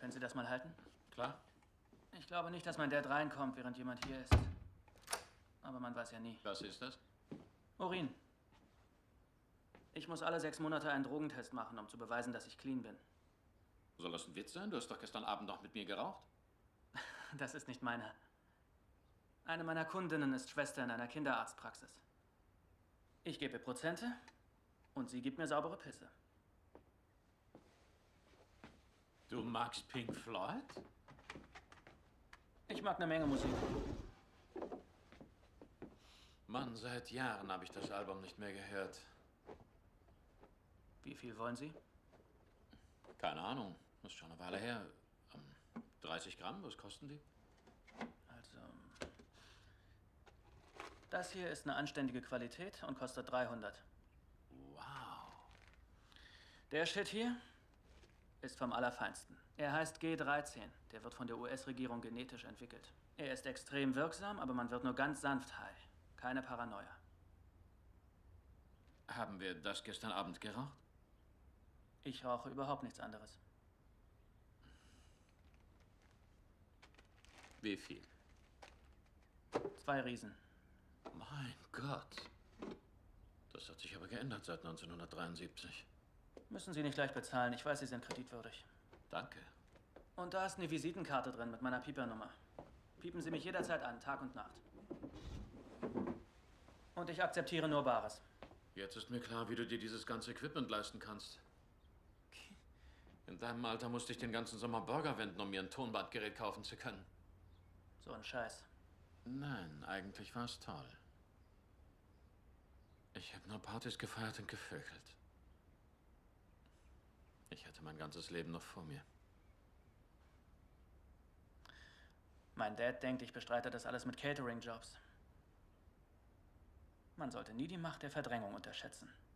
Können Sie das mal halten? Klar. Ich glaube nicht, dass mein Dad reinkommt, während jemand hier ist. Aber man weiß ja nie. Was ist das? Urin. Ich muss alle 6 Monate einen Drogentest machen, um zu beweisen, dass ich clean bin. Soll das ein Witz sein? Du hast doch gestern Abend noch mit mir geraucht. Das ist nicht meine. Eine meiner Kundinnen ist Schwester in einer Kinderarztpraxis. Ich gebe ihr Prozente und sie gibt mir saubere Pisse. Du magst Pink Floyd? Ich mag eine Menge Musik. Mann, seit Jahren habe ich das Album nicht mehr gehört. Wie viel wollen Sie? Keine Ahnung, ist schon eine Weile her. 30 Gramm, was kosten die? Also, das hier ist eine anständige Qualität und kostet 300. Wow. Der Shit hier ist vom Allerfeinsten. Er heißt G13. Der wird von der US-Regierung genetisch entwickelt. Er ist extrem wirksam, aber man wird nur ganz sanft high. Keine Paranoia. Haben wir das gestern Abend geraucht? Ich rauche überhaupt nichts anderes. Wie viel? 2 Riesen. Mein Gott. Das hat sich aber geändert seit 1973. Müssen Sie nicht gleich bezahlen. Ich weiß, Sie sind kreditwürdig. Danke. Und da ist eine Visitenkarte drin mit meiner Piepernummer. Piepen Sie mich jederzeit an, Tag und Nacht. Und ich akzeptiere nur Bares. Jetzt ist mir klar, wie du dir dieses ganze Equipment leisten kannst. In deinem Alter musste ich den ganzen Sommer Burger wenden, um mir ein Tonbandgerät kaufen zu können. So ein Scheiß. Nein, eigentlich war es toll. Ich habe nur Partys gefeiert und gevögelt. Ich hatte mein ganzes Leben noch vor mir. Mein Dad denkt, ich bestreite das alles mit Catering-Jobs. Man sollte nie die Macht der Verdrängung unterschätzen.